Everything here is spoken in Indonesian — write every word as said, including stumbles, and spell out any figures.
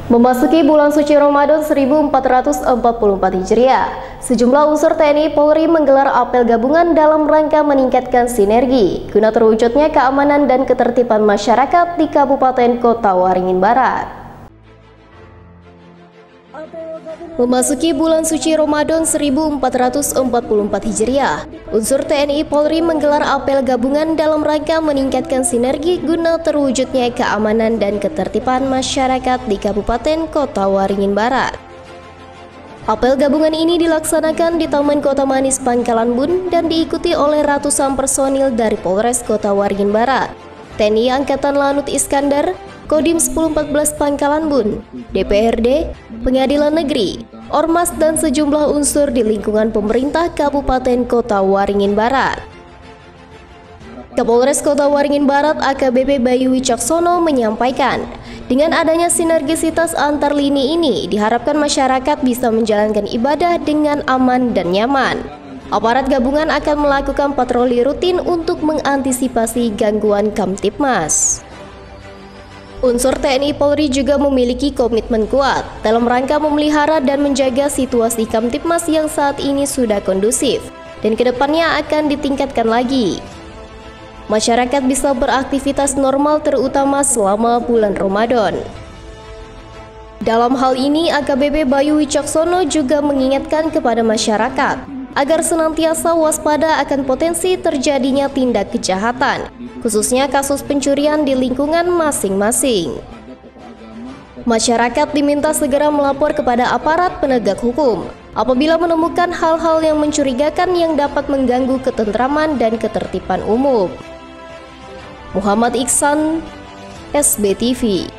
Memasuki bulan suci Ramadan seribu empat ratus empat puluh empat Hijriah, sejumlah unsur T N I Polri menggelar apel gabungan dalam rangka meningkatkan sinergi guna terwujudnya keamanan dan ketertiban masyarakat di Kabupaten Kota Waringin Barat. Memasuki bulan suci Ramadan seribu empat ratus empat puluh empat Hijriah, unsur T N I Polri menggelar apel gabungan dalam rangka meningkatkan sinergi guna terwujudnya keamanan dan ketertiban masyarakat di Kabupaten Kota Waringin Barat. Apel gabungan ini dilaksanakan di Taman Kota Manis Pangkalan Bun dan diikuti oleh ratusan personil dari Polres Kota Waringin Barat, T N I Angkatan Lanut Iskandar, Kodim sepuluh empat belas Pangkalan Bun, D P R D, Pengadilan Negeri, Ormas dan sejumlah unsur di lingkungan pemerintah Kabupaten Kota Waringin Barat. Kapolres Kota Waringin Barat A K B P Bayu Wicaksono menyampaikan, dengan adanya sinergisitas antar lini ini diharapkan masyarakat bisa menjalankan ibadah dengan aman dan nyaman. Aparat gabungan akan melakukan patroli rutin untuk mengantisipasi gangguan Kamtibmas. Unsur T N I Polri juga memiliki komitmen kuat dalam rangka memelihara dan menjaga situasi Kamtibmas yang saat ini sudah kondusif dan kedepannya akan ditingkatkan lagi. Masyarakat bisa beraktivitas normal terutama selama bulan Ramadan. Dalam hal ini, A K B P Bayu Wicaksono juga mengingatkan kepada masyarakat agar senantiasa waspada akan potensi terjadinya tindak kejahatan, khususnya kasus pencurian di lingkungan masing-masing. Masyarakat diminta segera melapor kepada aparat penegak hukum apabila menemukan hal-hal yang mencurigakan yang dapat mengganggu ketentraman dan ketertiban umum. Muhammad Iksan, S B T V.